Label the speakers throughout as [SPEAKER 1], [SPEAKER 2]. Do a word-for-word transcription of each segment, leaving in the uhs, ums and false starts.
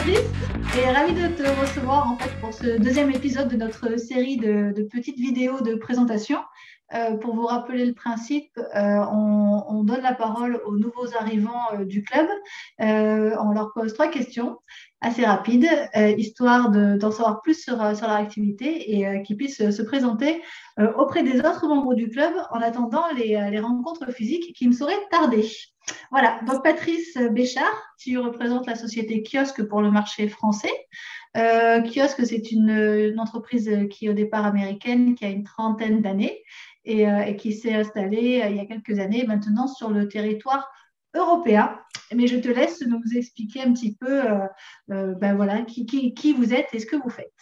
[SPEAKER 1] Patrice et ravie de te recevoir en fait pour ce deuxième épisode de notre série de, de petites vidéos de présentation. Euh, pour vous rappeler le principe, euh, on, on donne la parole aux nouveaux arrivants euh, du club. Euh, on leur pose trois questions assez rapides, euh, histoire de- d'en savoir plus sur, sur leur activité et euh, qu'ils puissent se présenter euh, auprès des autres membres du club en attendant les, les rencontres physiques qui ne sauraient tarder. Voilà, donc Patrice Béchard, tu représentes la société Kiosque pour le marché français. Euh, Kiosque, c'est une, une entreprise qui est au départ américaine, qui a une trentaine d'années et, euh, et qui s'est installée euh, il y a quelques années maintenant sur le territoire européen. Mais je te laisse nous expliquer un petit peu euh, euh, ben voilà, qui, qui, qui vous êtes et ce que vous faites.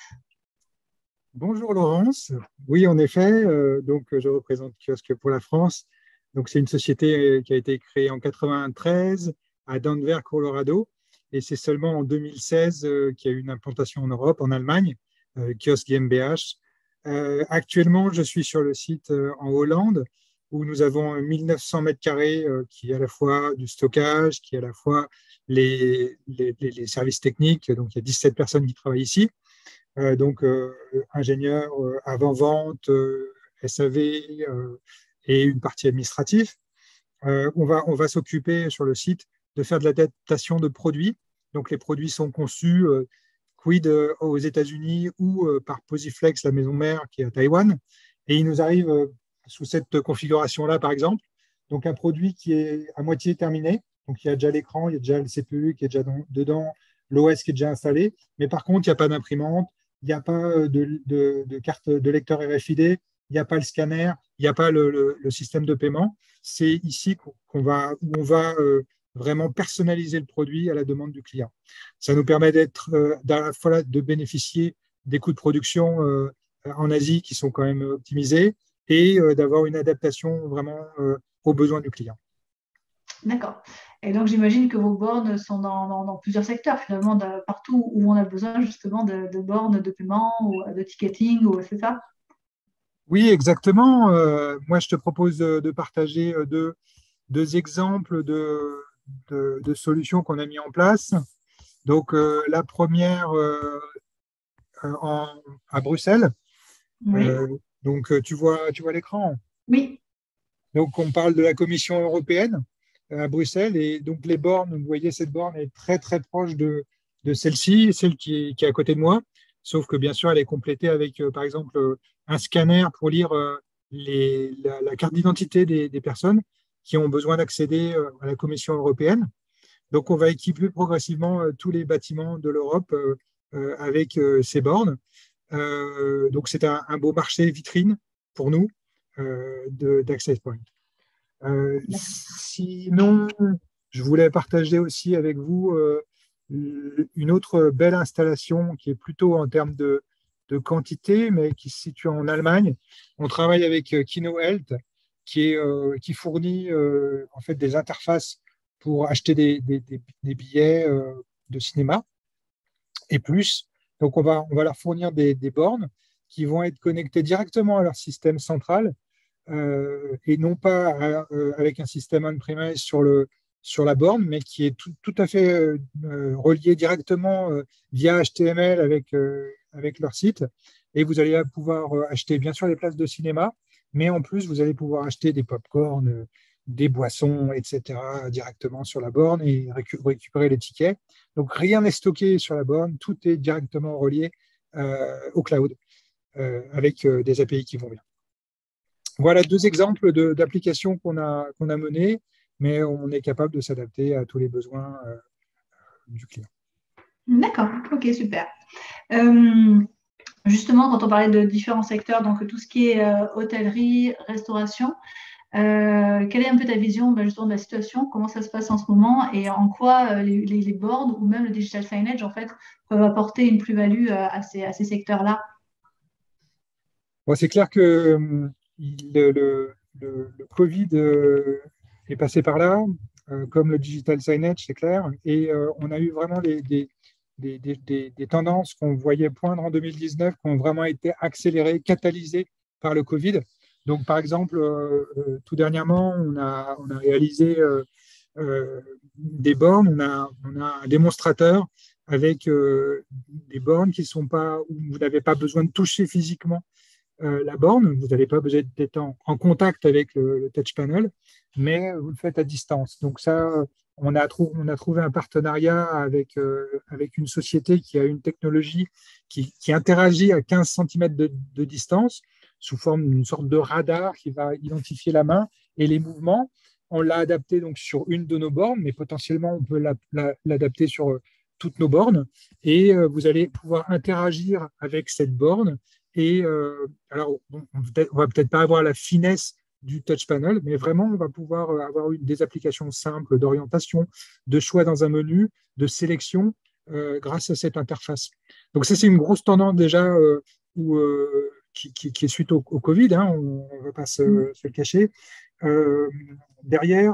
[SPEAKER 2] Bonjour Laurence. Oui, en effet, euh, donc je représente Kiosque pour la France. Donc c'est une société euh, qui a été créée en quatre-vingt-treize à Denver, Colorado, et c'est seulement en deux mille seize euh, qu'il y a eu une implantation en Europe, en Allemagne, euh, Kiosque GmbH. Euh, actuellement, je suis sur le site euh, en Hollande où nous avons mille neuf cents mètres carrés euh, qui est à la fois du stockage, qui est à la fois les, les, les- les services techniques. Donc il y a dix-sept personnes qui travaillent ici. Euh, donc euh, ingénieur euh, avant-vente, euh, S A V euh, et une partie administrative. Euh, on va, on va s'occuper sur le site de faire de l'adaptation de produits. Donc les produits sont conçus euh, quid euh, aux États-Unis ou euh, par Posiflex, la maison mère qui est à Taïwan. Et il nous arrive euh, sous cette configuration-là, par exemple, donc un produit qui est à moitié terminé. Donc il y a déjà l'écran, il y a déjà le C P U qui est déjà dans- dedans, l'O S qui est déjà installé. Mais par contre, il n'y a pas d'imprimante, il n'y a pas euh, de, de- de carte de lecteur R F I D, il n'y a pas le scanner, il n'y a pas le, le- le système de paiement. C'est ici qu'on qu'on va, où on va euh, vraiment personnaliser le produit à la demande du client. Ça nous permet d'être, euh, à la fois de bénéficier des coûts de production euh, en Asie qui sont quand même optimisés et euh, d'avoir une adaptation vraiment euh, aux besoins du client.
[SPEAKER 1] D'accord. Et donc, j'imagine que vos bornes sont dans, dans- dans plusieurs secteurs, finalement, de- partout où on a besoin justement de, de bornes de paiement ou de ticketing, ou c'est ça?
[SPEAKER 2] Oui, exactement. Euh, moi, je te propose de, de partager euh, deux, deux exemples de, de- de solutions qu'on a mis en place. Donc, euh, la première euh, euh, en- à Bruxelles.
[SPEAKER 1] Oui.
[SPEAKER 2] Euh, donc, euh, tu vois, tu vois l'écran.
[SPEAKER 1] Oui.
[SPEAKER 2] Donc, on parle de la Commission européenne euh, à Bruxelles. Et donc, les bornes, vous voyez, cette borne est très, très proche de, de celle-ci, celle qui est, qui est à côté de moi. Sauf que, bien sûr, elle est complétée avec, euh, par exemple, euh, un scanner pour lire euh, les, la, la carte d'identité des, des personnes qui ont besoin d'accéder euh, à la Commission européenne. Donc, on va équiper progressivement euh, tous les bâtiments de l'Europe euh, euh, avec euh, ces bornes. Euh, donc, c'est un, un beau marché vitrine pour nous euh, de- d'Access Point. Euh, sinon, je voulais partager aussi avec vous euh, une autre belle installation qui est plutôt en termes de, de quantité, mais qui se situe en Allemagne. On travaille avec euh, Kino Health, qui, est, euh, qui fournit euh, en fait des interfaces pour acheter des, des- des- des billets euh, de cinéma et plus. Donc, on va, on va leur fournir des, des bornes qui vont être connectées directement à leur système central euh, et non pas euh, avec un système on-premise sur, le, sur la borne, mais qui est tout, tout à fait euh, euh, relié directement euh, via H T M L avec, euh, avec leur site. Et vous allez pouvoir euh, acheter bien sûr les places de cinéma, mais en plus, vous allez pouvoir acheter des pop-corn, euh, des boissons, et cetera directement sur la borne et récu- récupérer les tickets. Donc, rien n'est stocké sur la borne, tout est directement relié euh, au cloud euh, avec euh, des A P I qui vont bien. Voilà deux exemples de- d'applications qu'on a, qu'on a menées, mais on est capable de s'adapter à tous les besoins euh, du client.
[SPEAKER 1] D'accord. Ok, super. Euh, Justement, quand on parlait de différents secteurs, donc tout ce qui est euh, hôtellerie, restauration, euh, quelle est un peu ta vision ben, justement de la situation? Comment ça se passe en ce moment et en quoi euh, les, les, les boards ou même le digital signage en fait peuvent apporter une plus-value euh, à ces, à ces secteurs-là?
[SPEAKER 2] Bon, c'est clair que euh, il- le, le- le- le Covid euh, est passé par là, euh, comme le digital signage, c'est clair, et euh, on a eu vraiment des, des, des, des- des- des tendances qu'on voyait poindre en deux mille dix-neuf qui ont vraiment été accélérées, catalysées par le Covid. Donc, par exemple, euh, euh, tout dernièrement, on a, on a réalisé euh, euh, des bornes, on a, on a un démonstrateur avec euh, des bornes qui sont pas, où vous n'avez pas besoin de toucher physiquement euh, la borne, vous n'avez pas besoin d'être en, en contact avec le, le touch panel, mais vous le faites à distance. Donc ça, on a, trou on a trouvé un partenariat avec, euh, avec une société qui a une technologie qui, qui interagit à quinze centimètres de, de distance sous forme d'une sorte de radar qui va identifier la main et les mouvements. On l'a adapté donc sur une de nos bornes, mais potentiellement on peut l'adapter sur toutes nos bornes. Et euh, vous allez pouvoir interagir avec cette borne. Et euh, alors, bon, on ne va peut-être pas avoir la finesse du touch panel, mais vraiment, on va pouvoir avoir une, des applications simples d'orientation, de choix dans un menu, de sélection euh, grâce à cette interface. Donc ça, c'est une grosse tendance déjà euh, où, euh, qui, qui, qui est suite au, au Covid, hein, on ne va pas se, mmh. se le cacher. Euh, derrière,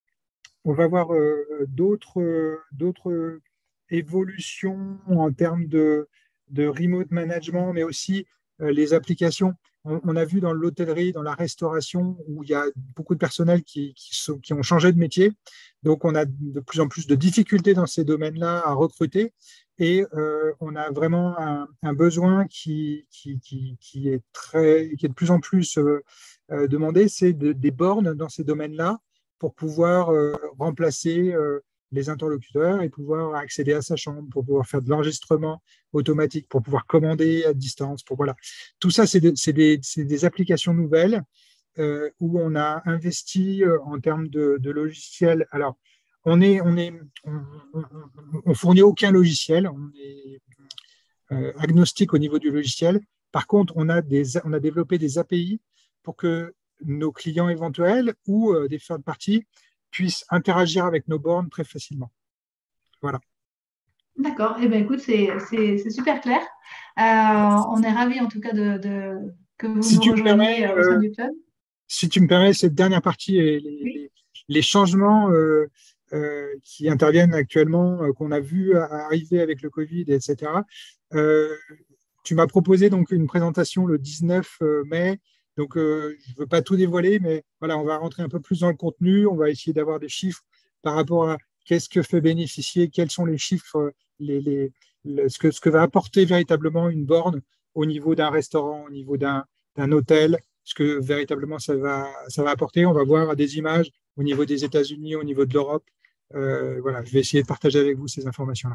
[SPEAKER 2] on va avoir euh, d'autres euh, évolutions en termes de, de remote management, mais aussi euh, les applications. On, on a vu dans l'hôtellerie, dans la restauration, où il y a beaucoup de personnel qui, qui, sont, qui ont changé de métier. Donc, on a de plus en plus de difficultés dans ces domaines-là à recruter. Et euh, on a vraiment un, un besoin qui, qui, qui, qui, est très, qui est de plus en plus euh, euh, demandé, c'est de, des bornes dans ces domaines-là pour pouvoir euh, remplacer euh, les interlocuteurs et pouvoir accéder à sa chambre, pour pouvoir faire de l'enregistrement automatique, pour pouvoir commander à distance. Pour, voilà. Tout ça, c'est de, des, des applications nouvelles euh, où on a investi euh, en termes de, de logiciels. Alors, on est, on est, on, on, on fournit aucun logiciel, on est euh, agnostique au niveau du logiciel. Par contre, on a, des, on a développé des A P I pour que nos clients éventuels ou euh, des third parties puissent interagir avec nos bornes très facilement. Voilà.
[SPEAKER 1] D'accord. Eh bien, écoute, c'est super clair. Euh, on est ravis en tout cas de, de que vous si nous rejoigniez permets, au sein euh, du club.
[SPEAKER 2] Si tu me permets, cette dernière partie, et les, oui. les, les changements euh, euh, qui interviennent actuellement, euh, qu'on a vu arriver avec le Covid, et cetera. Euh, tu m'as proposé donc une présentation le dix-neuf mai. Donc, euh, je ne veux pas tout dévoiler, mais voilà, on va rentrer un peu plus dans le contenu. On va essayer d'avoir des chiffres par rapport à qu'est-ce que fait bénéficier, quels sont les chiffres, les, les, le, ce, que, ce que va apporter véritablement une borne au niveau d'un restaurant, au niveau d'un hôtel, ce que véritablement ça va, ça va apporter. On va voir des images au niveau des États-Unis, au niveau de l'Europe. Euh, voilà, je vais essayer de partager avec vous ces informations-là.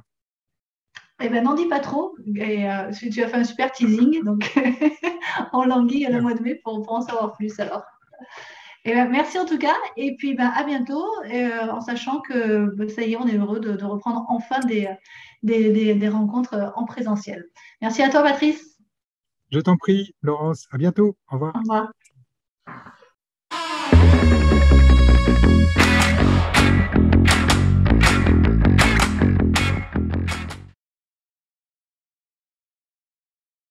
[SPEAKER 1] Eh ben, n'en dis pas trop. Et, euh, tu as fait un super teasing, donc on languit le mois de mai pour, pour en savoir plus alors. Et ben, merci en tout cas, et puis ben, à bientôt, et, euh, en sachant que ben, ça y est, on est heureux de, de reprendre enfin des, des, des, des rencontres en présentiel. Merci à toi, Patrice.
[SPEAKER 2] Je t'en prie, Laurence. À bientôt. Au revoir.
[SPEAKER 1] Au revoir.